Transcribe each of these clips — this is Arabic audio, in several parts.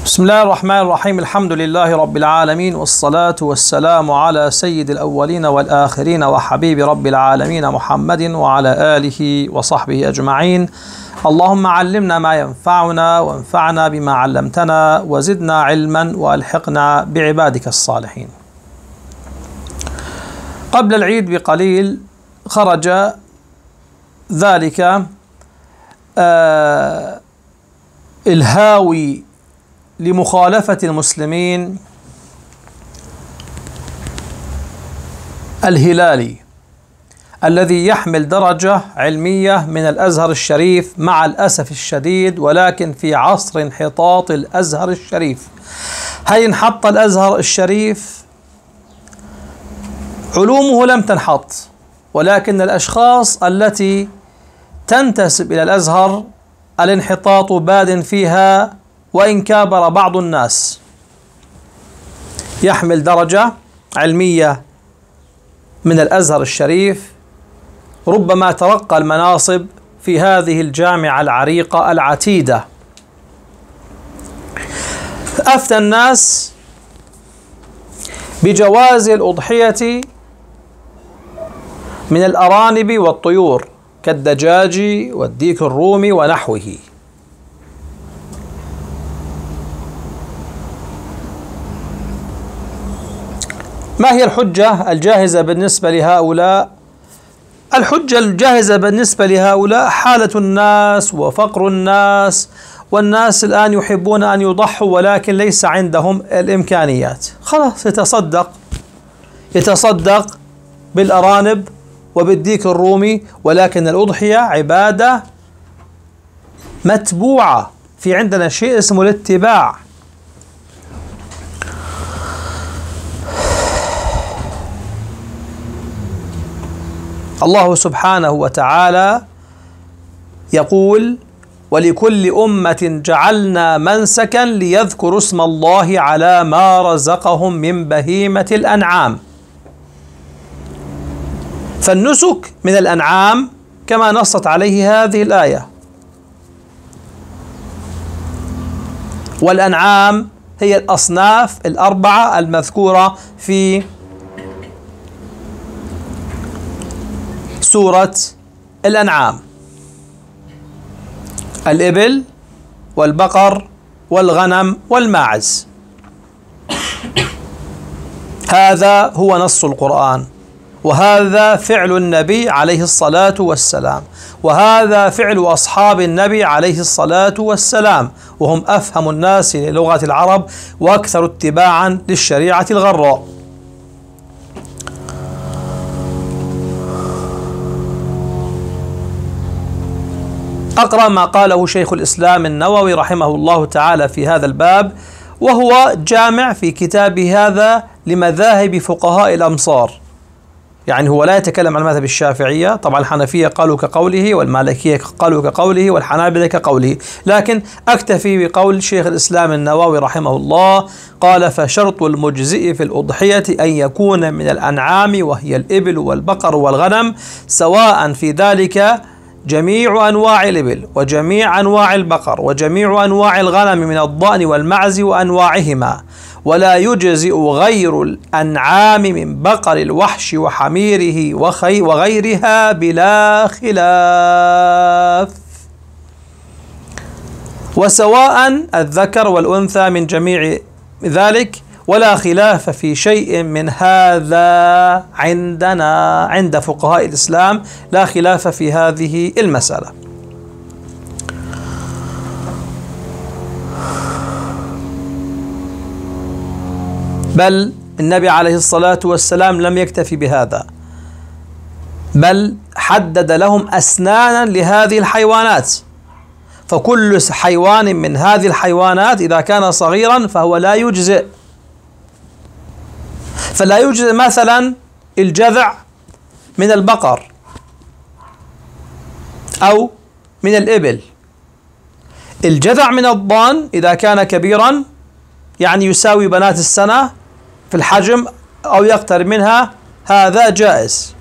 بسم الله الرحمن الرحيم. الحمد لله رب العالمين، والصلاة والسلام على سيد الأولين والآخرين وحبيب رب العالمين محمد وعلى آله وصحبه أجمعين. اللهم علمنا ما ينفعنا وانفعنا بما علمتنا وزدنا علما وألحقنا بعبادك الصالحين. قبل العيد بقليل خرج ذلك الهاوي لمخالفة المسلمين الهلالي الذي يحمل درجة علمية من الأزهر الشريف، مع الأسف الشديد ولكن في عصر انحطاط الأزهر الشريف. هل انحط الأزهر الشريف؟ علومه لم تنحط، ولكن الأشخاص التي تنتسب إلى الأزهر الانحطاط باد فيها، وإن كابر بعض الناس. يحمل درجة علمية من الأزهر الشريف، ربما ترقى المناصب في هذه الجامعة العريقة العتيدة. أفتى الناس بجواز الأضحية من الأرانب والطيور كالدجاج والديك الرومي ونحوه. ما هي الحجة الجاهزة بالنسبة لهؤلاء؟ الحجة الجاهزة بالنسبة لهؤلاء حالة الناس وفقر الناس، والناس الآن يحبون أن يضحوا ولكن ليس عندهم الإمكانيات. خلاص يتصدق بالأرانب وبالديك الرومي، ولكن الأضحية عبادة متبوعة، في عندنا شيء اسمه الاتباع. الله سبحانه وتعالى يقول: ولكل أمة جعلنا منسكا ليذكروا اسم الله على ما رزقهم من بهيمة الأنعام. فالنسك من الأنعام كما نصت عليه هذه الآية، والأنعام هي الأصناف الأربعة المذكورة في سورة الأنعام: الإبل والبقر والغنم والماعز. هذا هو نص القرآن، وهذا فعل النبي عليه الصلاة والسلام، وهذا فعل أصحاب النبي عليه الصلاة والسلام، وهم أفهم الناس للغة العرب وأكثر اتباعا للشريعة الغراء. أقرأ ما قاله شيخ الإسلام النووي رحمه الله تعالى في هذا الباب، وهو جامع في كتابه هذا لمذاهب فقهاء الأمصار. يعني هو لا يتكلم عن مذهب الشافعية، طبعا الحنفية قالوا كقوله، والمالكية قالوا كقوله، والحنابلة كقوله، لكن أكتفي بقول شيخ الإسلام النووي رحمه الله. قال: فشرط المجزئ في الأضحية أن يكون من الأنعام، وهي الإبل والبقر والغنم، سواء في ذلك جميع أنواع الإبل وجميع أنواع البقر وجميع أنواع الغنم من الضأن والمعز وأنواعهما، ولا يجزئ غير الأنعام من بقر الوحش وحميره وغيرها بلا خلاف، وسواء الذكر والأنثى من جميع ذلك، ولا خلاف في شيء من هذا عندنا، عند فقهاء الإسلام لا خلاف في هذه المسألة. بل النبي عليه الصلاة والسلام لم يكتفي بهذا، بل حدد لهم أسنانا لهذه الحيوانات، فكل حيوان من هذه الحيوانات إذا كان صغيرا فهو لا يجزئ. فلا يجزئ مثلا الجذع من البقر أو من الإبل. الجذع من الضان إذا كان كبيرا، يعني يساوي بنات السنة في الحجم أو يقترب منها، هذا جائز.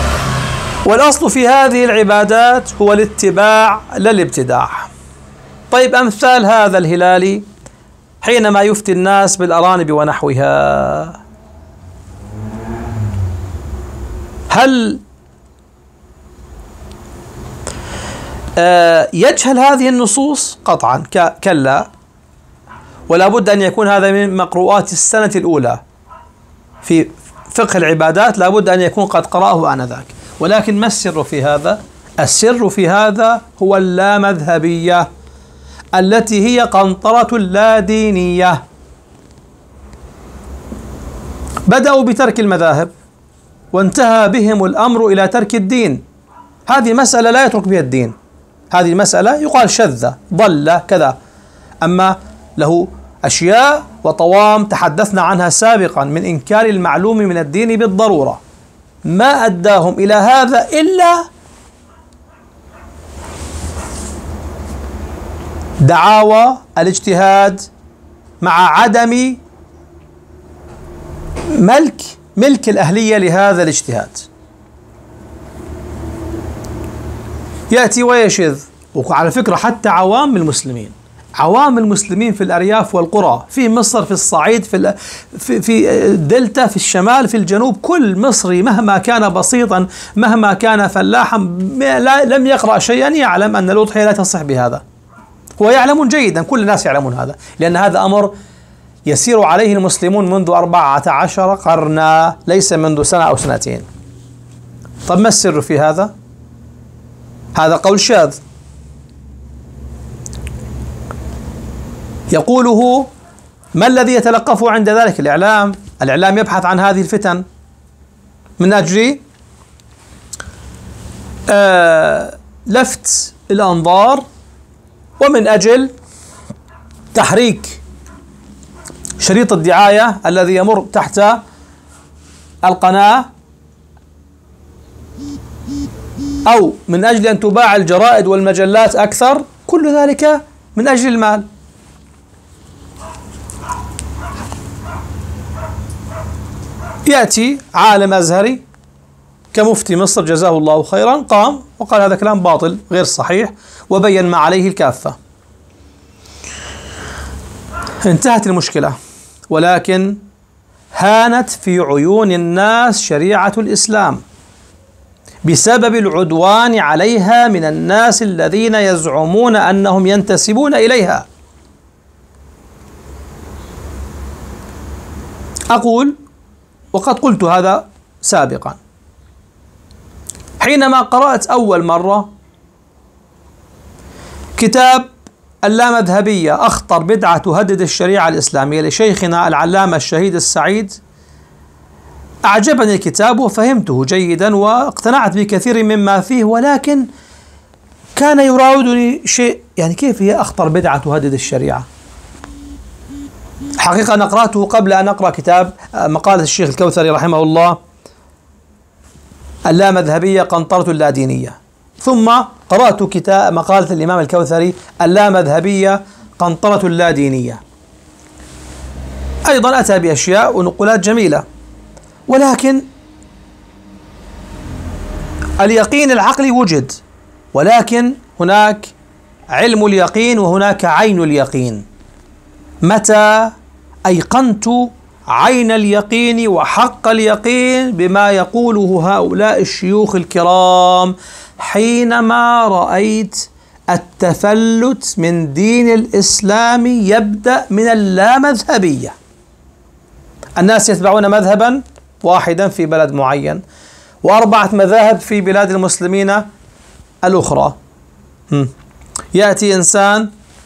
والأصل في هذه العبادات هو الاتباع لا الابتداع. طيب أمثال هذا الهلالي حينما يفتي الناس بالأرانب ونحوها، هل يجهل هذه النصوص؟ قطعا كلا، ولا بد أن يكون هذا من مقروءات السنة الأولى في فقه العبادات، لا بد أن يكون قد قرأه آنذاك. ولكن ما السر في هذا؟ السر في هذا هو اللامذهبية التي هي قنطرة اللادينية. بدأوا بترك المذاهب وانتهى بهم الأمر إلى ترك الدين. هذه مسألة لا يترك بها الدين، هذه مسألة يقال شذة ضل كذا، أما له أشياء وطوام تحدثنا عنها سابقا من إنكار المعلوم من الدين بالضرورة، ما أداهم إلى هذا إلا دعاوى الاجتهاد مع عدم ملك الأهلية لهذا الاجتهاد. يأتي ويشذ. وعلى فكرة حتى عوام المسلمين في الأرياف والقرى، في مصر، في الصعيد، في الدلتا، في الشمال، في الجنوب، كل مصري مهما كان بسيطا، مهما كان فلاحا لم يقرأ شيئا يعلم أن الأضحية لا تصح بهذا، ويعلمون جيدا، كل الناس يعلمون هذا، لأن هذا أمر يسير عليه المسلمون منذ 14 قرنا، ليس منذ سنة أو سنتين. طب ما السر في هذا؟ هذا قول شاذ يقوله ما الذي يتلقفه عند ذلك؟ الإعلام يبحث عن هذه الفتن من أجل لفت الأنظار، ومن أجل تحريك شريط الدعاية الذي يمر تحت القناة، أو من أجل أن تباع الجرائد والمجلات أكثر، كل ذلك من أجل المال. يأتي عالم أزهري كمفتي مصر جزاه الله خيرا، قام وقال هذا كلام باطل غير صحيح، وبين ما عليه الكافة، انتهت المشكلة. ولكن هانت في عيون الناس شريعة الإسلام بسبب العدوان عليها من الناس الذين يزعمون أنهم ينتسبون إليها. أقول، وقد قلت هذا سابقا، حينما قرأت أول مرة كتاب اللامذهبية أخطر بدعة تهدد الشريعة الإسلامية لشيخنا العلامة الشهيد السعيد، أعجبني الكتاب وفهمته جيدا واقتنعت بكثير مما فيه، ولكن كان يراودني شيء، يعني كيف هي أخطر بدعة تهدد الشريعة؟ حقيقة أنا قرأته قبل أن أقرأ كتاب مقالة الشيخ الكوثري رحمه الله اللامذهبية قنطرة اللادينية، ثم قرأت كتاب مقالة الإمام الكوثري اللامذهبية قنطرة اللادينية، أيضا أتى بأشياء ونقولات جميلة، ولكن اليقين العقلي وجد، ولكن هناك علم اليقين وهناك عين اليقين. متى أيقنت عين اليقين وحق اليقين بما يقوله هؤلاء الشيوخ الكرام؟ حينما رأيت التفلت من دين الإسلام يبدأ من اللامذهبية. الناس يتبعون مذهبا واحدا في بلد معين، و4 مذاهب في بلاد المسلمين الأخرى. يأتي إنسان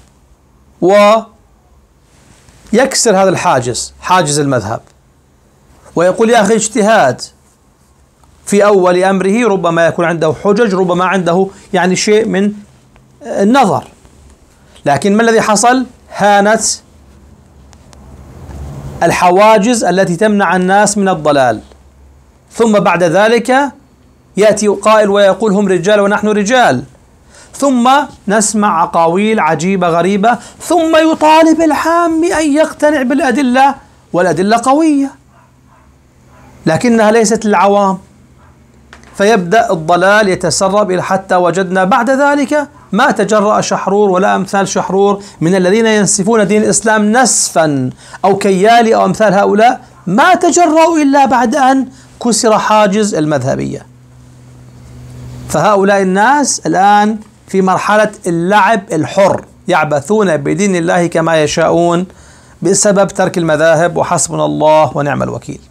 ويكسر هذا الحاجز، حاجز المذهب، ويقول يا أخي اجتهاد في أول أمره، ربما يكون عنده حجج، ربما عنده يعني شيء من النظر، لكن ما الذي حصل؟ هانت الحواجز التي تمنع الناس من الضلال. ثم بعد ذلك يأتي قائل ويقول هم رجال ونحن رجال، ثم نسمع أقاويل عجيبة غريبة، ثم يطالب العام أن يقتنع بالأدلة، والأدلة قوية لكنها ليست للعوام. فيبدأ الضلال يتسرب إلى حتى وجدنا بعد ذلك ما تجرأ شحرور ولا أمثال شحرور من الذين ينسفون دين الإسلام نسفا أو كيالي أو أمثال هؤلاء، ما تجرؤوا إلا بعد أن كسر حاجز المذهبية. فهؤلاء الناس الآن في مرحلة اللعب الحر، يعبثون بدين الله كما يشاءون بسبب ترك المذاهب، وحسبنا الله ونعم الوكيل.